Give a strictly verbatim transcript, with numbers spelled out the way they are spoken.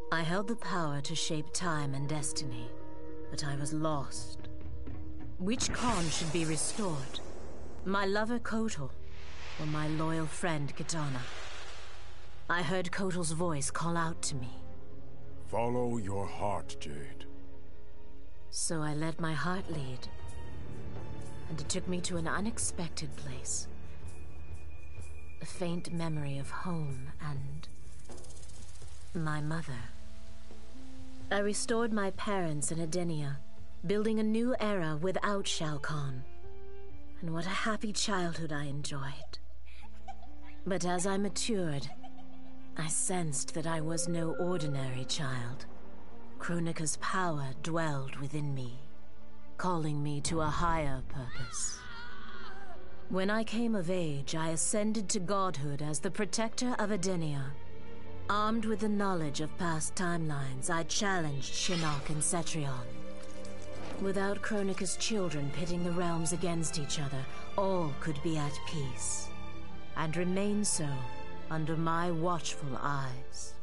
I held the power to shape time and destiny, but I was lost. Which Khan should be restored? My lover Kotal, or my loyal friend Kitana? I heard Kotal's voice call out to me. Follow your heart, Jade. So I let my heart lead, and it took me to an unexpected place. A faint memory of home and my mother. I restored my parents in Edenia, building a new era without Shao Kahn. And what a happy childhood I enjoyed. But as I matured, I sensed that I was no ordinary child. Kronika's power dwelled within me, calling me to a higher purpose. When I came of age, I ascended to godhood as the protector of Edenia. Armed with the knowledge of past timelines, I challenged Shinnok and Cetrion. Without Kronika's children pitting the realms against each other, all could be at peace, and remain so under my watchful eyes.